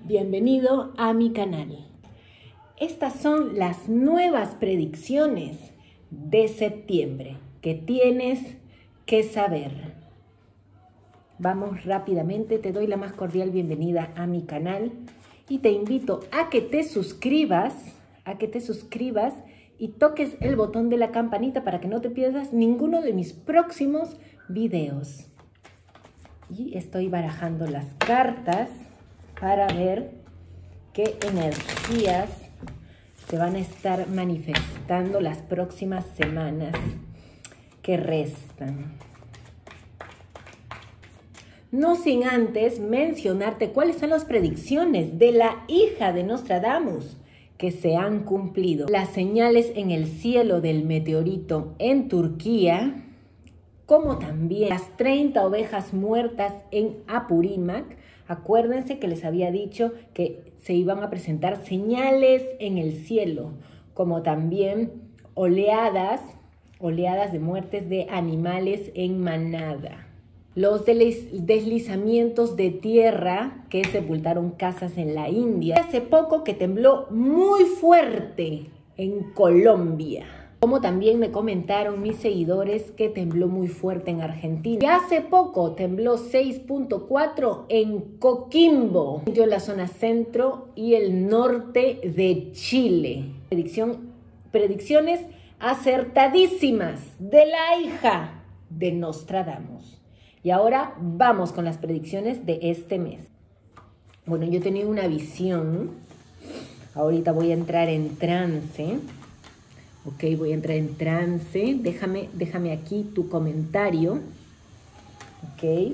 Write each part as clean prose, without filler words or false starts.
Bienvenido a mi canal. Estas son las nuevas predicciones de septiembre que tienes que saber. Vamos rápidamente, te doy la más cordial bienvenida a mi canal y te invito a que te suscribas, y toques el botón de la campanita para que no te pierdas ninguno de mis próximos videos. Y estoy barajando las cartas para ver qué energías se van a estar manifestando las próximas semanas que restan. No sin antes mencionarte cuáles son las predicciones de la hija de Nostradamus que se han cumplido. Las señales en el cielo del meteorito en Turquía, como también las 30 ovejas muertas en Apurímac. Acuérdense que les había dicho que se iban a presentar señales en el cielo, como también oleadas de muertes de animales en manada. Los deslizamientos de tierra que sepultaron casas en la India. Hace poco que tembló muy fuerte en Colombia. Como también me comentaron mis seguidores que tembló muy fuerte en Argentina. Y hace poco tembló 6.4 en Coquimbo, en la zona centro y el norte de Chile. Predicciones acertadísimas de la hija de Nostradamus. Y ahora vamos con las predicciones de este mes. Bueno, yo tenía una visión. Ahorita voy a entrar en trance. Ok, voy a entrar en trance. Déjame aquí tu comentario. Ok.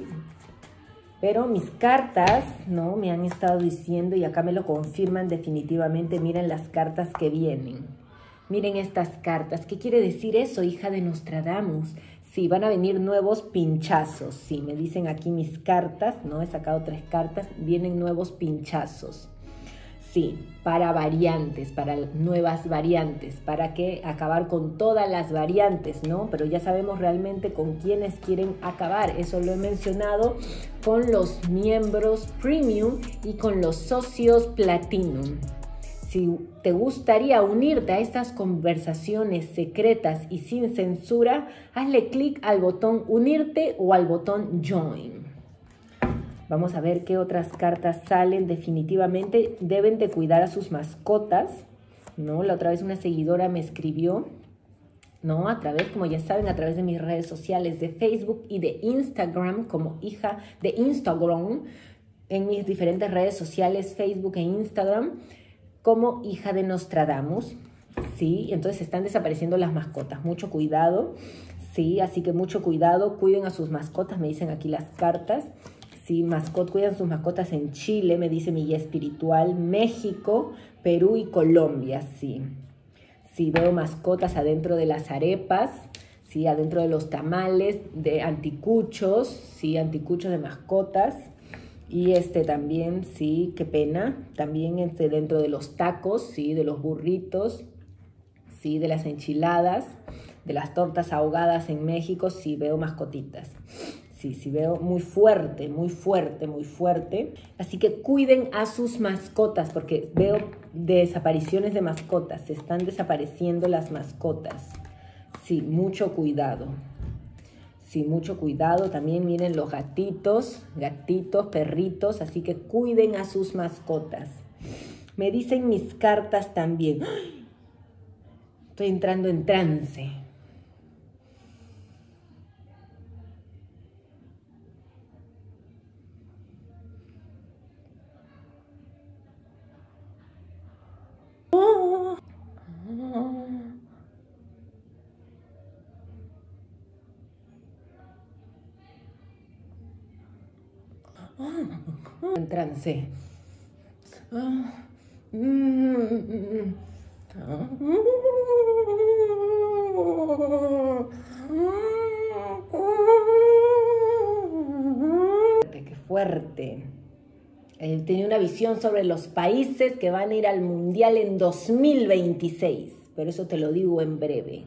Pero mis cartas, ¿no? Me han estado diciendo y acá me lo confirman definitivamente. Miren las cartas que vienen. Miren estas cartas. ¿Qué quiere decir eso, hija de Nostradamus? Sí, van a venir nuevos pinchazos. Sí, me dicen aquí mis cartas, ¿no? He sacado 3 cartas. Vienen nuevos pinchazos. Sí, para variantes, para nuevas variantes, para que acabar con todas las variantes, ¿no? Pero ya sabemos realmente con quiénes quieren acabar. Eso lo he mencionado con los miembros premium y con los socios platinum. Si te gustaría unirte a estas conversaciones secretas y sin censura, hazle clic al botón unirte o al botón join. Vamos a ver qué otras cartas salen. Definitivamente deben de cuidar a sus mascotas, ¿no? La otra vez una seguidora me escribió, ¿no? A través, como ya saben, a través de mis redes sociales de Facebook y de Instagram, como hija de Instagram, en mis diferentes redes sociales, Facebook e Instagram, como hija de Nostradamus, ¿sí? Entonces están desapareciendo las mascotas. Mucho cuidado, ¿sí? Así que mucho cuidado, cuiden a sus mascotas, me dicen aquí las cartas. Sí, cuidan sus mascotas en Chile, me dice mi guía espiritual, México, Perú y Colombia, sí. Sí, veo mascotas adentro de las arepas, sí, adentro de los tamales, de anticuchos, sí, anticuchos de mascotas. Y también, sí, qué pena, también dentro de los tacos, sí, de los burritos, sí, de las enchiladas, de las tortas ahogadas en México, sí, veo mascotitas. Sí, veo muy fuerte, muy fuerte, muy fuerte. Así que cuiden a sus mascotas porque veo desapariciones de mascotas. Se están desapareciendo las mascotas. Sí, mucho cuidado. Sí, mucho cuidado. También miren los gatitos, perritos. Así que cuiden a sus mascotas. Me dicen mis cartas también. ¡Ay! Estoy entrando en trance. En trance. Qué fuerte. Tenía una visión sobre los países que van a ir al Mundial en 2026, pero eso te lo digo en breve.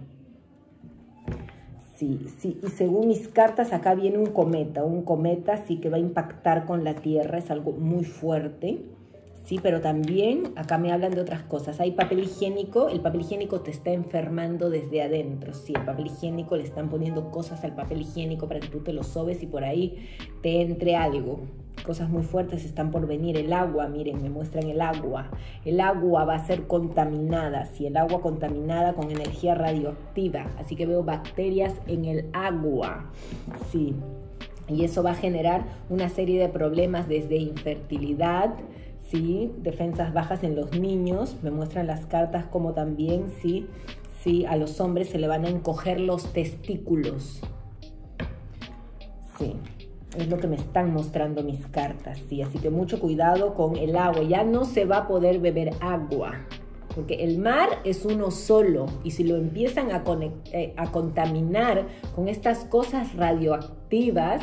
Sí, y según mis cartas acá viene un cometa sí que va a impactar con la Tierra, es algo muy fuerte, Sí, pero también acá me hablan de otras cosas. Hay papel higiénico, el papel higiénico te está enfermando desde adentro. Sí, el papel higiénico, le están poniendo cosas al papel higiénico para que tú te lo sobes y por ahí te entre algo. Cosas muy fuertes están por venir. El agua, miren, me muestran el agua. El agua va a ser contaminada, sí, el agua contaminada con energía radioactiva. Así que veo bacterias en el agua, sí. Y eso va a generar una serie de problemas desde infertilidad, sí, defensas bajas en los niños. Me muestran las cartas como también, sí, a los hombres se le van a encoger los testículos. Sí, es lo que me están mostrando mis cartas, sí. Así que mucho cuidado con el agua. Ya no se va a poder beber agua, porque el mar es uno solo. Y si lo empiezan a contaminar con estas cosas radioactivas,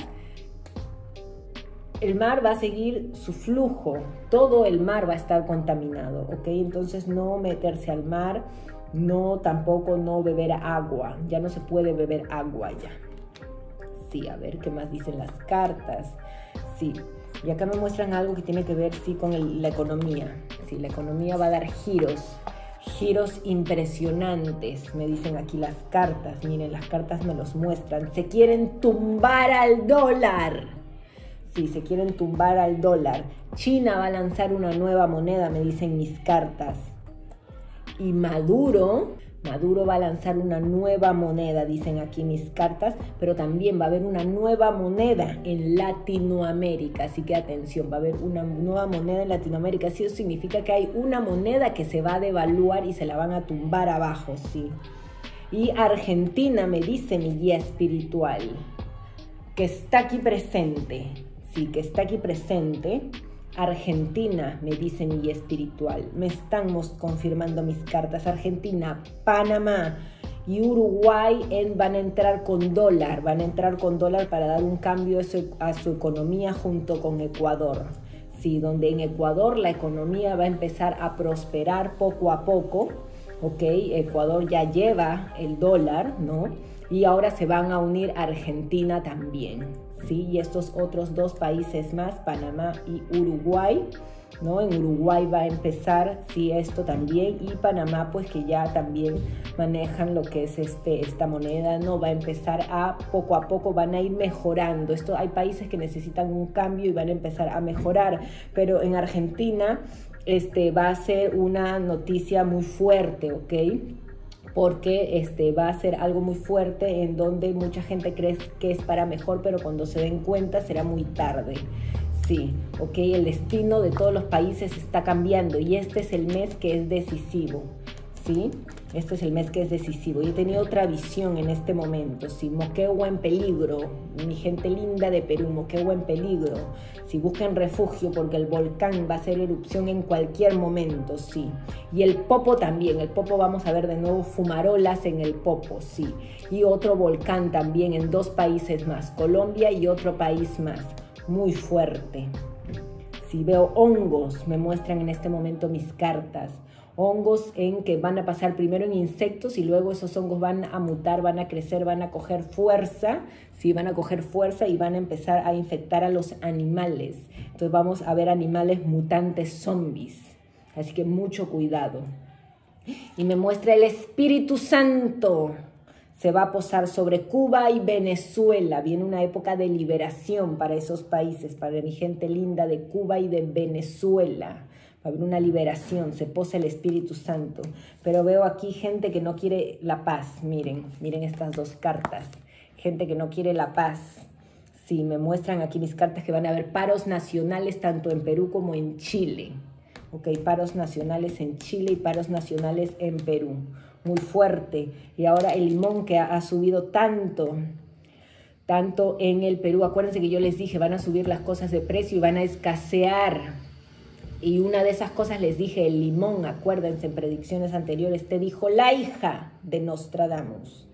el mar va a seguir su flujo, todo el mar va a estar contaminado, ¿ok? Entonces no meterse al mar, tampoco no beber agua, ya no se puede beber agua ya. Sí, a ver qué más dicen las cartas, sí. Y acá me muestran algo que tiene que ver, sí, con la economía. Sí, la economía va a dar giros impresionantes, me dicen aquí las cartas. Miren, las cartas me los muestran. Se quieren tumbar al dólar. Sí, se quieren tumbar al dólar. China va a lanzar una nueva moneda, me dicen mis cartas. Y Maduro va a lanzar una nueva moneda, dicen aquí mis cartas, pero también va a haber una nueva moneda en Latinoamérica. Así que atención, va a haber una nueva moneda en Latinoamérica. Eso significa que hay una moneda que se va a devaluar y se la van a tumbar abajo, sí. Y Argentina, me dice mi guía espiritual, que está aquí presente. Sí, que está aquí presente. Argentina, me dice mi guía espiritual. Me están confirmando mis cartas. Argentina, Panamá y Uruguay van a entrar con dólar. Van a entrar con dólar para dar un cambio a su economía junto con Ecuador. Sí, donde en Ecuador la economía va a empezar a prosperar poco a poco. Ok, Ecuador ya lleva el dólar, ¿no? Y ahora se van a unir Argentina también, ¿sí? Y estos otros dos países más, Panamá y Uruguay, ¿no? En Uruguay va a empezar, sí, esto también. Y Panamá, pues que ya también manejan lo que es esta moneda, ¿no? Va a empezar poco a poco, van a ir mejorando. Hay países que necesitan un cambio y van a empezar a mejorar. Pero en Argentina, va a ser una noticia muy fuerte, ¿ok? Porque va a ser algo muy fuerte en donde mucha gente cree que es para mejor, pero cuando se den cuenta será muy tarde. Sí, ok, el destino de todos los países está cambiando y este es el mes que es decisivo, ¿sí? Este es el mes que es decisivo. Y he tenido otra visión en este momento, ¿sí? Moquegua en peligro, mi gente linda de Perú, Moquegua en peligro. Si busquen refugio porque el volcán va a hacer erupción en cualquier momento, sí. Y el Popo también, el Popo vamos a ver de nuevo fumarolas en el Popo, sí. Y otro volcán también en dos países más, Colombia y otro país más, muy fuerte. Sí, veo hongos, me muestran en este momento mis cartas. Hongos en que van a pasar primero en insectos y luego esos hongos van a mutar, van a crecer, van a coger fuerza, ¿sí? Van a coger fuerza y van a empezar a infectar a los animales. Entonces vamos a ver animales mutantes zombies. Así que mucho cuidado. Y me muestra el Espíritu Santo. Se va a posar sobre Cuba y Venezuela. Viene una época de liberación para esos países, para mi gente linda de Cuba y de Venezuela. Va a haber una liberación, se posa el Espíritu Santo. Pero veo aquí gente que no quiere la paz. Miren estas dos cartas. Gente que no quiere la paz. Sí, me muestran aquí mis cartas que van a haber paros nacionales tanto en Perú como en Chile. Ok, paros nacionales en Chile y paros nacionales en Perú. Muy fuerte. Y ahora el limón que ha subido tanto en el Perú. Acuérdense que yo les dije, van a subir las cosas de precio y van a escasear. Y una de esas cosas les dije, el limón, acuérdense, en predicciones anteriores, te dijo la hija de Nostradamus.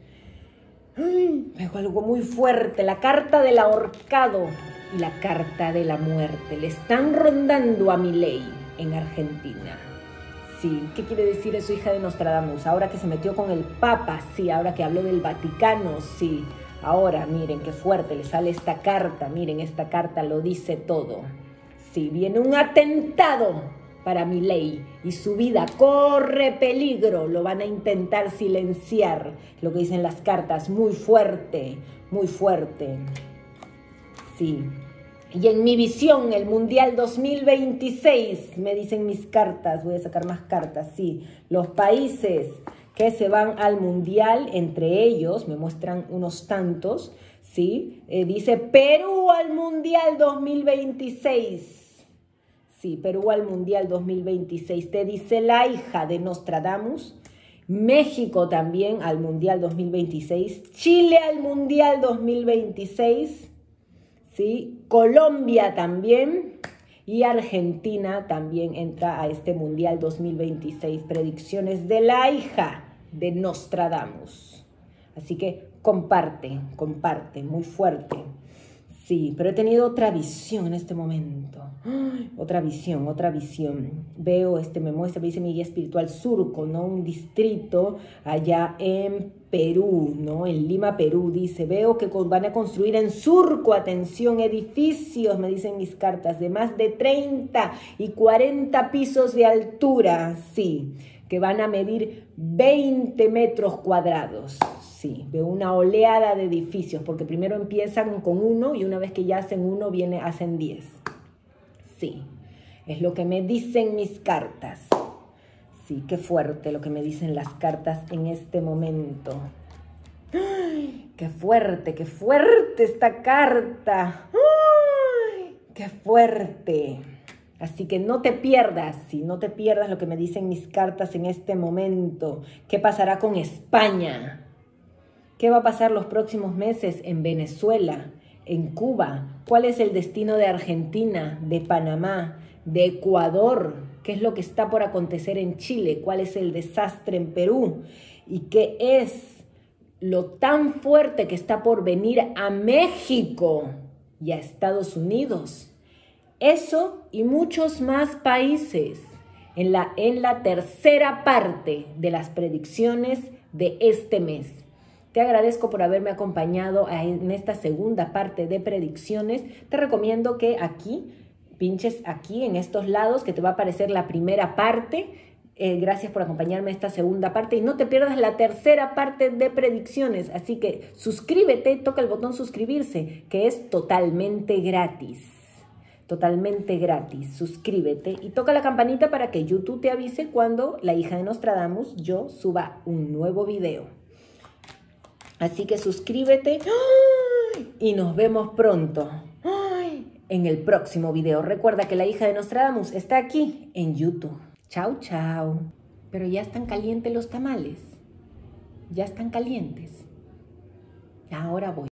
Me dijo algo muy fuerte, la carta del ahorcado y la carta de la muerte. Le están rondando a Milei en Argentina. Sí, ¿qué quiere decir eso, hija de Nostradamus? Ahora que se metió con el Papa, sí, ahora que habló del Vaticano, sí. Ahora, miren qué fuerte le sale esta carta, miren, esta carta lo dice todo. Sí, viene un atentado para Milei y su vida corre peligro, lo van a intentar silenciar, lo que dicen las cartas, muy fuerte, sí. Y en mi visión, el Mundial 2026, me dicen mis cartas, voy a sacar más cartas, sí, los países que se van al Mundial, entre ellos, me muestran unos tantos, ¿sí? Dice Perú al Mundial 2026. Sí, Perú al Mundial 2026. Te dice la hija de Nostradamus. México también al Mundial 2026. Chile al Mundial 2026. ¿Sí? Colombia también. Y Argentina también entra a este Mundial 2026. Predicciones de la hija de Nostradamus. Así que comparte, muy fuerte. Sí, pero he tenido otra visión en este momento. ¡Ay! Otra visión. Veo, me muestra, me dice mi guía espiritual, Surco, ¿no? Un distrito allá en Perú, ¿no? En Lima, Perú, dice. Veo que van a construir en Surco, atención, edificios, me dicen mis cartas, de más de 30 y 40 pisos de altura, sí, que van a medir 20 metros cuadrados. Sí, veo una oleada de edificios, porque primero empiezan con uno y una vez que ya hacen uno, hacen 10. Sí, es lo que me dicen mis cartas. Sí, qué fuerte lo que me dicen las cartas en este momento. ¡Ay! Qué fuerte esta carta. ¡Ay! Qué fuerte. Así que no te pierdas, no te pierdas lo que me dicen mis cartas en este momento. ¿Qué pasará con España? ¿Qué va a pasar los próximos meses en Venezuela, en Cuba? ¿Cuál es el destino de Argentina, de Panamá, de Ecuador? ¿Qué es lo que está por acontecer en Chile? ¿Cuál es el desastre en Perú? ¿Y qué es lo tan fuerte que está por venir a México y a Estados Unidos? Eso y muchos más países en la tercera parte de las predicciones de este mes. Te agradezco por haberme acompañado en esta segunda parte de predicciones. Te recomiendo que aquí, pinches aquí en estos lados, que te va a aparecer la primera parte. Gracias por acompañarme en esta segunda parte y no te pierdas la tercera parte de predicciones. Así que suscríbete, toca el botón suscribirse, que es totalmente gratis. Totalmente gratis. Suscríbete y toca la campanita para que YouTube te avise cuando la hija de Nostradamus, yo, suba un nuevo video. Así que suscríbete. ¡Ay! Y nos vemos pronto. ¡Ay! En el próximo video. Recuerda que la hija de Nostradamus está aquí en YouTube. Chao, chao. Pero ya están calientes los tamales. Ya están calientes. Ahora voy.